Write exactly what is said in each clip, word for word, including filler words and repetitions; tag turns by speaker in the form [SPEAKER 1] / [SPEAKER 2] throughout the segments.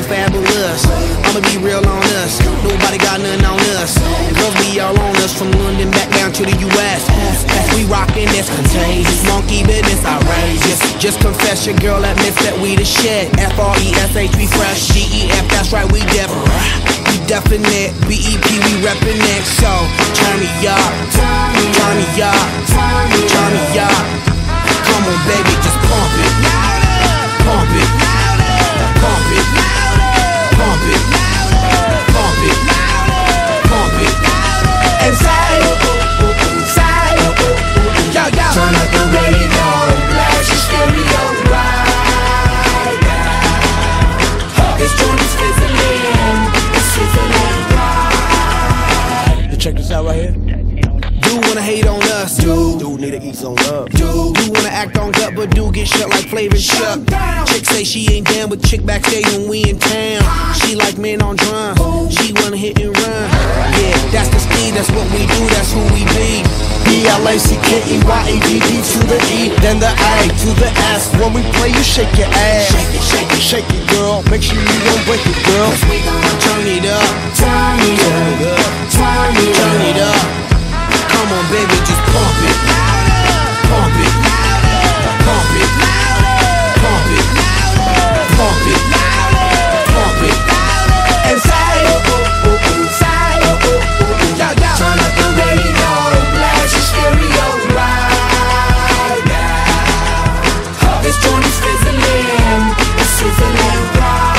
[SPEAKER 1] fabulous. I'ma be real on us, nobody got nothing on us. Girls be all on us from London back down to the U S As we rockin' this contagious, monkey business outrageous. Just confess your girl admits that we the shit. F R E S H we fresh, G E F that's right we def. We definite, B E P we reppin' it. So turn me up, turn me up, turn me up. Come on baby, just pump it, pump it, pump it, pump it, pump it, pump it, and say, say, yo, yo. Turn up the radio, blast your stereo right now. This joint is fizzling, it's fizzling right. You check this out right here. Dude wanna hate on us, dude. Dude need to eat some love, dude. Dude wanna act on gut, but dude get shut like Flavor Shut. Chick say she ain't down, but chick backstage when we in town. She like men on drum, she wanna hit and run. Yeah, that's the speed, that's what we do, that's who we be. B L A C K E Y E D D to the E, then the A to the S. When we play, you shake your ass. Shake it, shake it, shake it, girl. Make sure you don't break it, girl. Cause we gon' turn it up, turn it up, turn it up, turn it up. Come on, baby, just pump it, pump it, pump it, pump it, pump it, pump it, and say, say, yo, yo. Turn up the radio, blast your stereo right now. This joint is fizzling, it's fizzling right.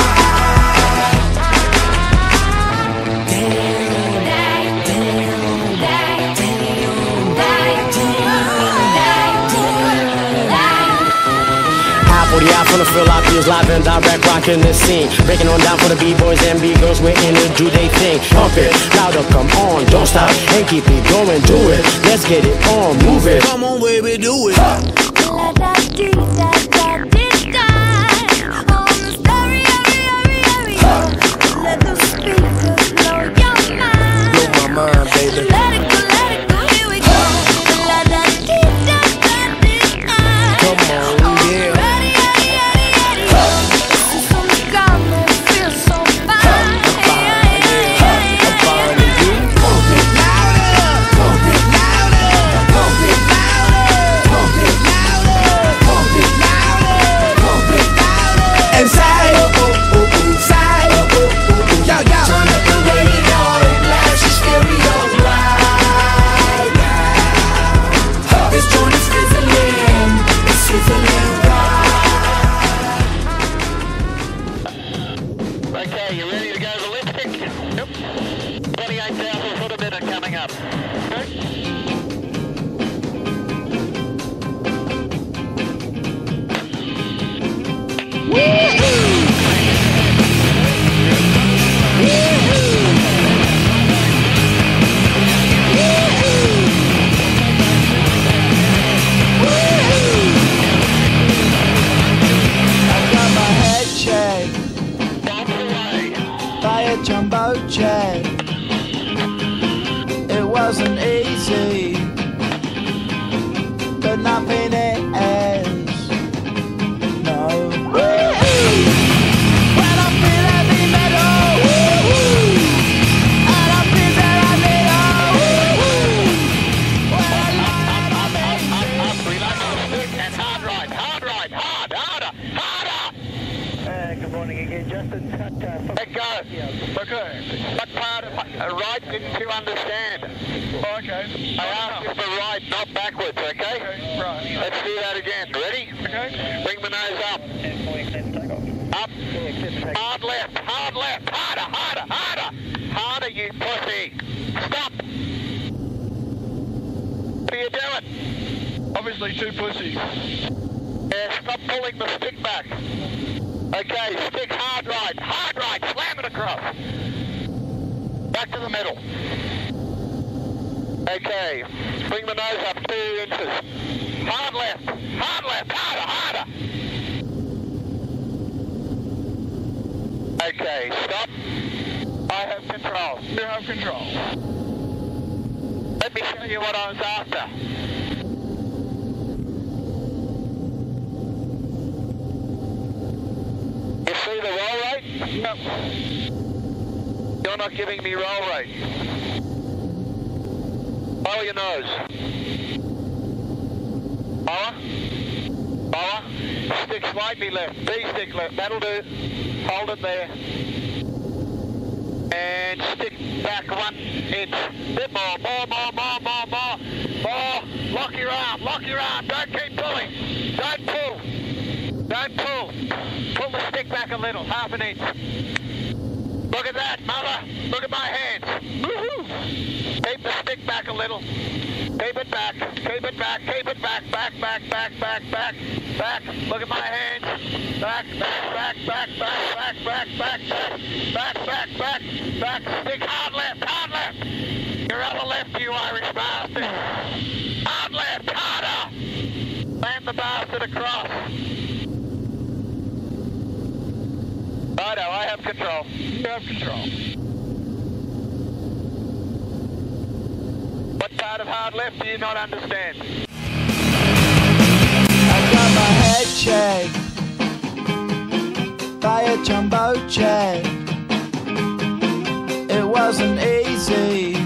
[SPEAKER 2] forty-out from the Philippines, live and direct, rocking the scene. Breaking on down for the B-boys and B-girls, we're in it, do they thing. Pump it, louder, come on, don't stop, and keep it going, do it. Let's get it on, move it.
[SPEAKER 1] Come on, baby, do it.
[SPEAKER 3] Let the speakers blow your mind.
[SPEAKER 1] Blow my mind, baby.
[SPEAKER 3] Let it go, let it go, here we go. Let that deep down, down, deep down.
[SPEAKER 1] Come on, yeah.
[SPEAKER 3] Ready, ready, ready, ready. This is from the ground that feels so fine.
[SPEAKER 1] I'm fine with you. Pump it louder, pump it louder, pump it louder, pump it louder, pump it louder, pump it louder, and say, oh, oh, oh, say, oh, oh, oh, yo, yo. Turn up the radio, blast your stereo right now. This joint is fizzling, it's fizzling right.
[SPEAKER 4] Okay, you ready to go ballistic? Yep. twenty-eight thousand foot a minute coming up.
[SPEAKER 5] Jumbo jet. It wasn't easy, but nothing is. No. When I feel heavy metal, and I feel that I need
[SPEAKER 4] And hard right, hard right, hard, harder, harder.
[SPEAKER 6] Uh, good morning again, Justin.
[SPEAKER 4] Let go. Okay. What part of uh, right didn't you understand?
[SPEAKER 6] Oh, okay.
[SPEAKER 4] I asked you for right, not backwards, okay?
[SPEAKER 6] Okay, right.
[SPEAKER 4] Let's do that again. Ready?
[SPEAKER 6] Okay.
[SPEAKER 4] Bring the nose up. Up. Hard left, hard left, harder, harder, harder. Harder, you pussy. Stop. What are you doing?
[SPEAKER 6] Obviously two pussies.
[SPEAKER 4] Yeah, stop pulling the stick back. Okay, stick hard right, hard right, slam it across. Back to the middle. Okay, bring the nose up two inches. Hard left, hard left, harder, harder. Okay, stop. I have control.
[SPEAKER 6] You have control.
[SPEAKER 4] Let me show you what I was after. You see the roll rate?
[SPEAKER 6] Yep.
[SPEAKER 4] You're not giving me roll rate. Follow your nose. Power. Power. Stick slightly left. B stick left. That'll do. Hold it there. And stick back one inch. Bit more. More, more, more, more, more. More. Lock your arm. Lock your arm. Don't keep pulling. Don't pull. Don't pull. Pull the stick back a little. Half an inch. Look at that, mother. Look at my hands. Woohoo. Keep the stick back a little. Keep it back. Keep it back. Keep it back. Back, back, back, back, back, back. Look at my hands. Back, back, back, back, back, back, back, back, back, back, back, back, back. Stick hard left, hard left. Your other left, you Irish bastard. Hard left, harder. Land the bastard across. Righto, I have control.
[SPEAKER 6] You have control.
[SPEAKER 4] What part of hard left do you not understand?
[SPEAKER 5] I got my head checked by a jumbo jet. It wasn't easy